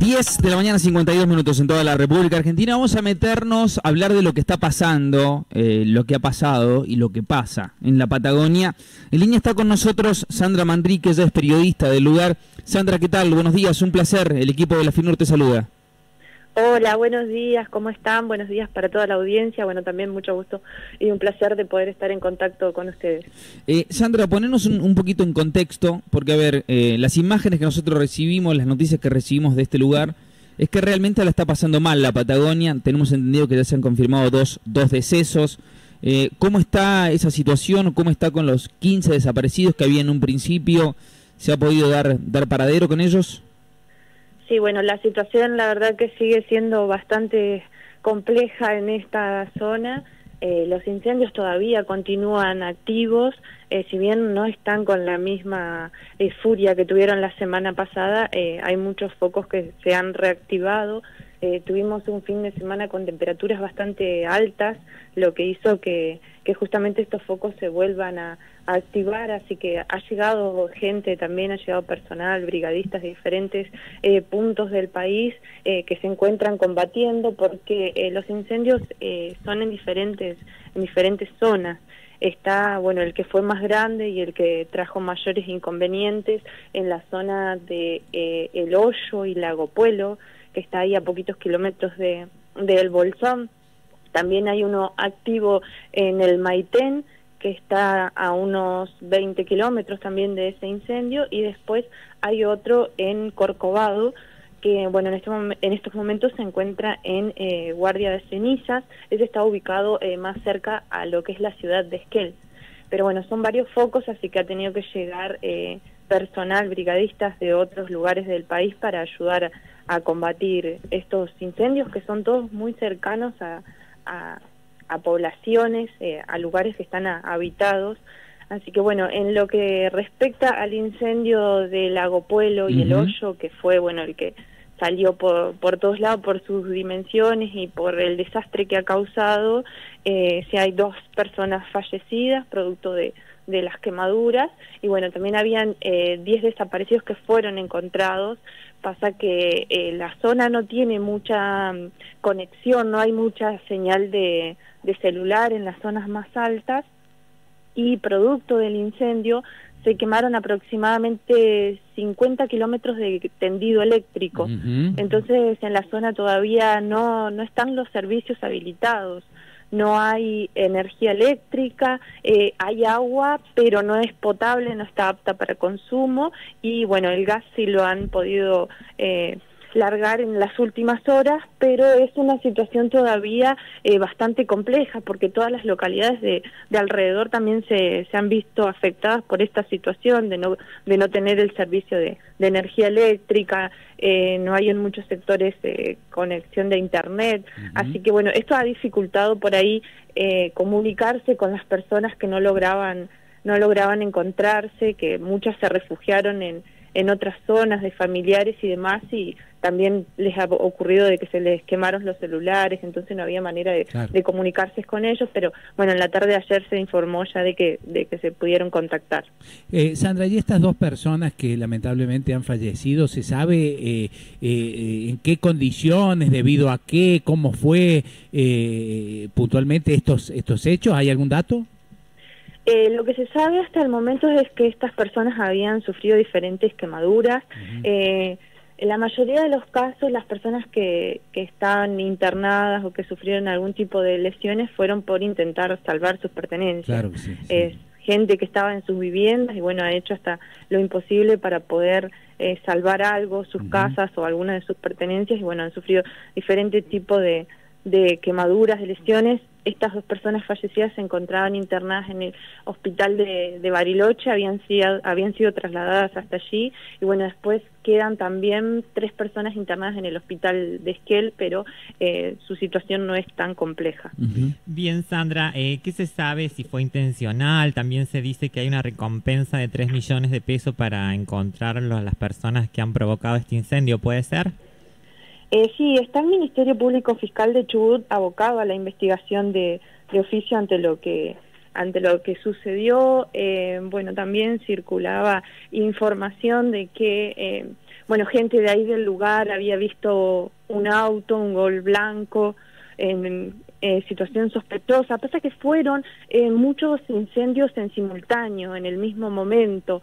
10 de la mañana, 52 minutos en toda la República Argentina. Vamos a meternos a hablar de lo que está pasando, lo que ha pasado y lo que pasa en la Patagonia. En línea está con nosotros Sandra Manrique, ella es periodista del lugar. Sandra, ¿qué tal? Buenos días, un placer. El equipo de la FINUR te saluda. Hola, buenos días, ¿cómo están? Buenos días para toda la audiencia. Bueno, también mucho gusto y un placer de poder estar en contacto con ustedes. Sandra, ponernos un poquito en contexto, porque a ver, las imágenes que nosotros recibimos, las noticias que recibimos de este lugar, es que realmente la está pasando mal la Patagonia. Tenemos entendido que ya se han confirmado dos decesos. ¿Cómo está esa situación? ¿Cómo está con los 15 desaparecidos que había en un principio? ¿Se ha podido dar paradero con ellos? Sí, bueno, la situación la verdad que sigue siendo bastante compleja en esta zona. Los incendios todavía continúan activos, si bien no están con la misma furia que tuvieron la semana pasada, hay muchos focos que se han reactivado. Tuvimos un fin de semana con temperaturas bastante altas, lo que hizo que justamente estos focos se vuelvan a activar, así que ha llegado gente también, ha llegado personal, brigadistas de diferentes puntos del país que se encuentran combatiendo, porque los incendios son en diferentes zonas. Está, bueno, el que fue más grande y el que trajo mayores inconvenientes en la zona de El Hoyo y Lago Puelo, que está ahí a poquitos kilómetros del Bolsón. También hay uno activo en el Maitén, que está a unos 20 kilómetros también de ese incendio, y después hay otro en Corcovado, que bueno, en estos momentos se encuentra en Guardia de Cenizas. Ese está ubicado más cerca a lo que es la ciudad de Esquel. Pero bueno, son varios focos, así que ha tenido que llegar personal, brigadistas de otros lugares del país para ayudar a combatir estos incendios, que son todos muy cercanos a poblaciones, a lugares que están habitados. Así que bueno, en lo que respecta al incendio de Lago Puelo y El Hoyo, que fue bueno el que salió por todos lados por sus dimensiones y por el desastre que ha causado, sí hay 2 personas fallecidas producto de las quemaduras, y bueno, también habían 10 desaparecidos que fueron encontrados. Pasa que la zona no tiene mucha conexión, no hay mucha señal de celular en las zonas más altas, y producto del incendio se quemaron aproximadamente 50 kilómetros de tendido eléctrico. Entonces en la zona todavía no están los servicios habilitados. No hay energía eléctrica, hay agua, pero no es potable, no está apta para consumo, y bueno, el gas sí lo han podido largar en las últimas horas, pero es una situación todavía bastante compleja, porque todas las localidades de alrededor también se han visto afectadas por esta situación de no tener el servicio de energía eléctrica. No hay en muchos sectores conexión de internet, así que bueno, esto ha dificultado por ahí comunicarse con las personas que no lograban encontrarse, que muchas se refugiaron en otras zonas de familiares y demás, y también les ha ocurrido de que se les quemaron los celulares, entonces no había manera de comunicarse con ellos, pero bueno, en la tarde de ayer se informó ya de que se pudieron contactar. Sandra, y estas 2 personas que lamentablemente han fallecido, ¿se sabe en qué condiciones, debido a qué, cómo fue puntualmente estos hechos? ¿Hay algún dato? Lo que se sabe hasta el momento es que estas personas habían sufrido diferentes quemaduras. En la mayoría de los casos, las personas que estaban internadas o que sufrieron algún tipo de lesiones fueron por intentar salvar sus pertenencias. Claro que sí. Gente que estaba en sus viviendas y bueno, ha hecho hasta lo imposible para poder salvar algo, sus casas o alguna de sus pertenencias, y bueno, han sufrido diferentes tipos de quemaduras, de lesiones. Estas 2 personas fallecidas se encontraban internadas en el hospital de Bariloche, habían sido trasladadas hasta allí, y bueno, después quedan también 3 personas internadas en el hospital de Esquel, pero su situación no es tan compleja. Bien, Sandra, ¿qué se sabe si fue intencional? También se dice que hay una recompensa de 3 millones de pesos para encontrar a las personas que han provocado este incendio, ¿puede ser? Sí, está el Ministerio Público Fiscal de Chubut abocado a la investigación de oficio ante lo que ante lo que sucedió. Bueno, también circulaba información de que, bueno, gente de ahí del lugar había visto un auto, un Gol blanco, en situación sospechosa. Pasa que fueron muchos incendios en simultáneo, en el mismo momento.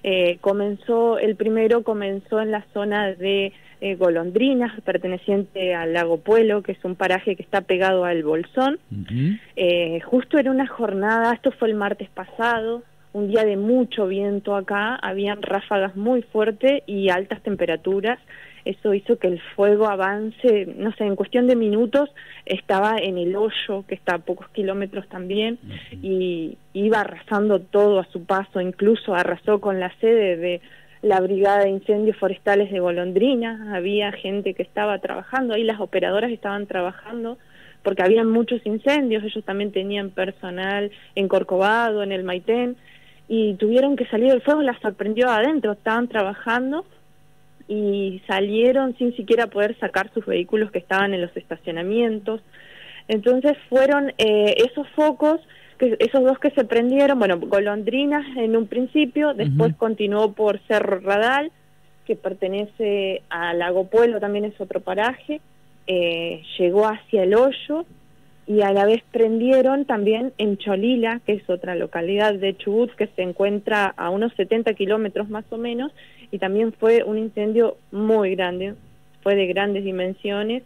El primero comenzó en la zona de Golondrinas, perteneciente al Lago Puelo, que es un paraje que está pegado al Bolsón. Justo era una jornada, esto fue el martes pasado, un día de mucho viento acá, habían ráfagas muy fuertes y altas temperaturas. Eso hizo que el fuego avance, no sé, en cuestión de minutos estaba en el hoyo, que está a pocos kilómetros también, y iba arrasando todo a su paso, incluso arrasó con la sede de la Brigada de Incendios Forestales de Golondrina. Había gente que estaba trabajando, ahí las operadoras estaban trabajando, porque había muchos incendios, ellos también tenían personal en Corcovado, en el Maitén, y tuvieron que salir, el fuego las sorprendió adentro, estaban trabajando, y salieron sin siquiera poder sacar sus vehículos que estaban en los estacionamientos. Entonces fueron esos focos, esos dos que se prendieron, bueno, Golondrinas en un principio, después continuó por Cerro Radal, que pertenece a Lago Puelo, también es otro paraje, llegó hacia el hoyo, y a la vez prendieron también en Cholila, que es otra localidad de Chubut, que se encuentra a unos 70 kilómetros más o menos, y también fue un incendio muy grande, fue de grandes dimensiones.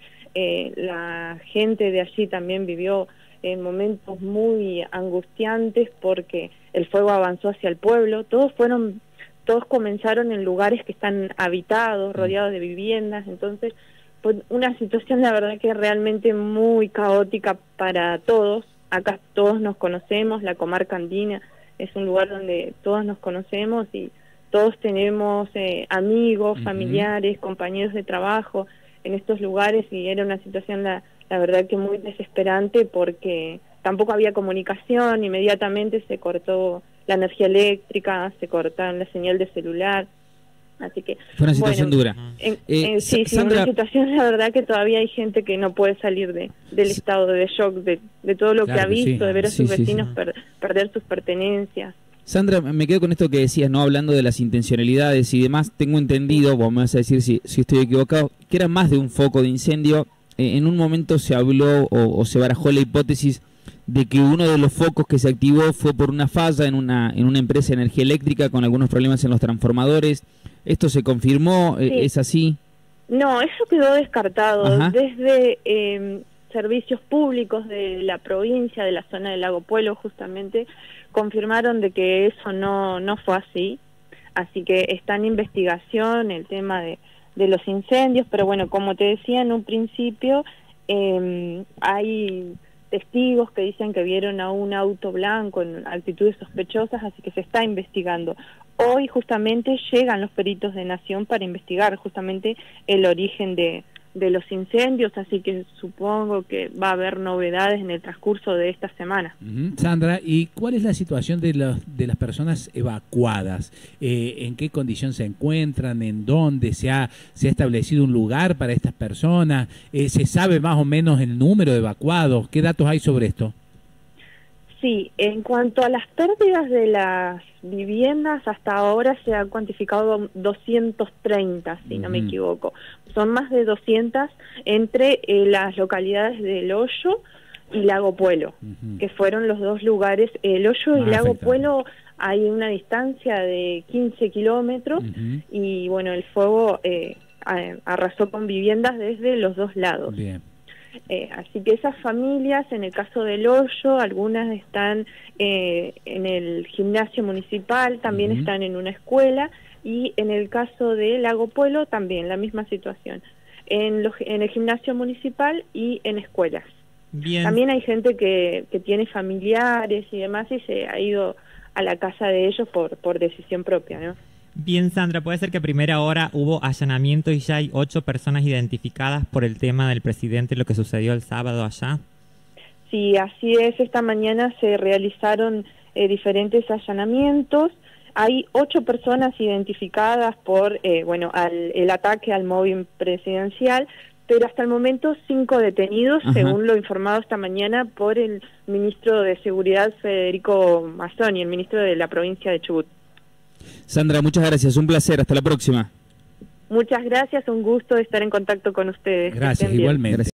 La gente de allí también vivió momentos muy angustiantes porque el fuego avanzó hacia el pueblo. Todos comenzaron en lugares que están habitados, rodeados de viviendas. Entonces fue una situación, la verdad, que realmente muy caótica para todos. Acá todos nos conocemos, la comarca andina es un lugar donde todos nos conocemos y todos tenemos amigos, familiares, compañeros de trabajo en estos lugares, y era una situación, la verdad, que muy desesperante, porque tampoco había comunicación. Inmediatamente se cortó la energía eléctrica, se cortaron la señal de celular, así que fue una situación dura. Sí, Sandra, una situación, la verdad, que todavía hay gente que no puede salir del estado de shock, de todo lo que ha visto, de ver a sus vecinos perder sus pertenencias. Sandra, me quedo con esto que decías, ¿no? Hablando de las intencionalidades y demás. Tengo entendido, vos me vas a decir si estoy equivocado, que era más de un foco de incendio. En un momento se habló o se barajó la hipótesis de que uno de los focos que se activó fue por una falla en una empresa de energía eléctrica con algunos problemas en los transformadores. ¿Esto se confirmó? Sí. ¿Es así? No, eso quedó descartado. Ajá. Desde servicios públicos de la provincia, de la zona del Lago Puelo, justamente, confirmaron de que eso no fue así. Así que está en investigación el tema de los incendios, pero bueno, como te decía en un principio, hay testigos que dicen que vieron a un auto blanco en actitudes sospechosas, así que se está investigando. Hoy justamente llegan los peritos de Nación para investigar justamente el origen de los incendios, así que supongo que va a haber novedades en el transcurso de esta semana. Sandra, ¿y cuál es la situación de las personas evacuadas? ¿En qué condición se encuentran? ¿En dónde se ha establecido un lugar para estas personas? ¿Se sabe más o menos el número de evacuados? ¿Qué datos hay sobre esto? Sí, en cuanto a las pérdidas de las viviendas, hasta ahora se ha cuantificado 230, si no me equivoco. Son más de 200 entre las localidades del Hoyo y Lago Puelo, que fueron los dos lugares. El Hoyo y Lago Puelo hay una distancia de 15 kilómetros y bueno, el fuego arrasó con viviendas desde los dos lados. Bien. Así que esas familias, en el caso del Hoyo, algunas están en el gimnasio municipal, también están en una escuela, y en el caso de Lago Puelo también la misma situación, en el gimnasio municipal y en escuelas. Bien. También hay gente que tiene familiares y demás y se ha ido a la casa de ellos por decisión propia, ¿no? Bien, Sandra, ¿puede ser que a primera hora hubo allanamiento y ya hay 8 personas identificadas por el tema del presidente, lo que sucedió el sábado allá? Sí, así es. Esta mañana se realizaron diferentes allanamientos. Hay 8 personas identificadas por el ataque al móvil presidencial, pero hasta el momento 5 detenidos, Ajá. según lo informado esta mañana por el ministro de Seguridad Federico Mazzoni, el ministro de la provincia de Chubut. Sandra, muchas gracias, un placer, hasta la próxima. Muchas gracias, un gusto estar en contacto con ustedes. Que Gracias, estén bien. igualmente. Gracias.